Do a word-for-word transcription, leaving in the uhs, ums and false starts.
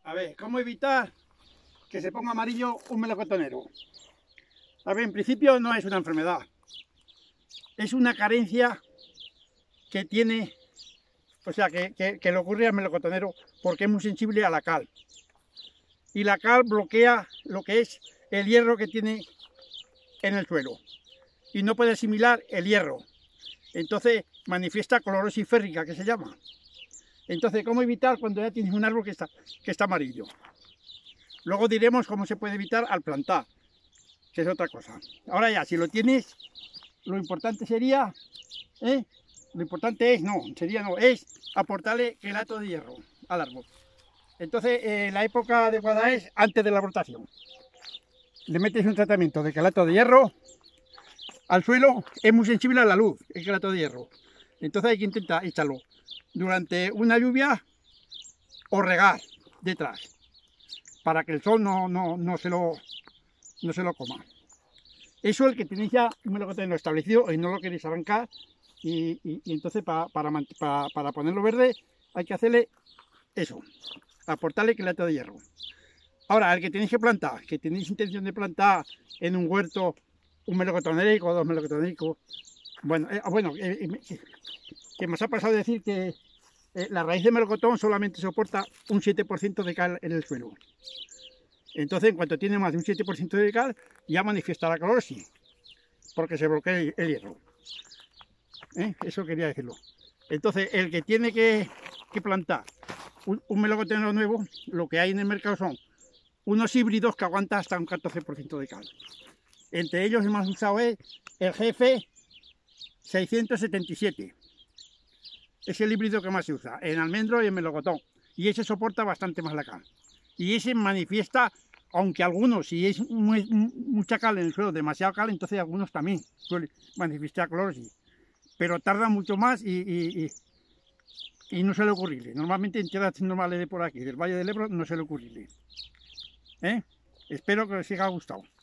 A ver, ¿cómo evitar que se ponga amarillo un melocotonero? A ver, en principio no es una enfermedad, es una carencia que tiene, o sea, que, que, que le ocurre al melocotonero porque es muy sensible a la cal. Y la cal bloquea lo que es el hierro que tiene en el suelo y no puede asimilar el hierro. Entonces manifiesta clorosis férrica, que se llama. Entonces, ¿cómo evitar cuando ya tienes un árbol que está, que está amarillo? Luego diremos cómo se puede evitar al plantar, que es otra cosa. Ahora ya, si lo tienes, lo importante sería, ¿eh? lo importante es, no, sería no, es aportarle quelato de hierro al árbol. Entonces, eh, la época adecuada es antes de la brotación. Le metes un tratamiento de quelato de hierro al suelo, es muy sensible a la luz, el quelato de hierro. Entonces hay que intentar echarlo durante una lluvia o regar detrás, para que el sol no, no, no, se, lo, no se lo coma. Eso el que tenéis ya un melocotonero establecido y no lo queréis arrancar, y, y, y entonces para, para, para, para ponerlo verde hay que hacerle eso, aportarle quelato de hierro. Ahora, el que tenéis que plantar, que tenéis intención de plantar en un huerto un melocotonérico, dos melocotonéricos, bueno, eh, bueno eh, eh, que me os ha pasado a decir que eh, la raíz de melocotón solamente soporta un siete por ciento de cal en el suelo. Entonces, en cuanto tiene más de un siete por ciento de cal, ya manifiesta la clorosis, porque se bloquea el, el hierro. ¿Eh? Eso quería decirlo. Entonces, el que tiene que, que plantar un, un melocotonero nuevo, lo que hay en el mercado son unos híbridos que aguantan hasta un catorce por ciento de cal. Entre ellos el más usado es el G F seiscientos setenta y siete. Es el híbrido que más se usa, en almendro y en melocotón. Y ese soporta bastante más la cal. Y ese manifiesta, aunque algunos, si es muy, mucha cal en el suelo, demasiado cal, entonces algunos también suelen manifestar clorosis. Pero tarda mucho más y, y, y, y no suele ocurrirle. Normalmente en tierras normales de por aquí, del Valle del Ebro, no suele ocurrirle. ¿Eh? Espero que os haya gustado.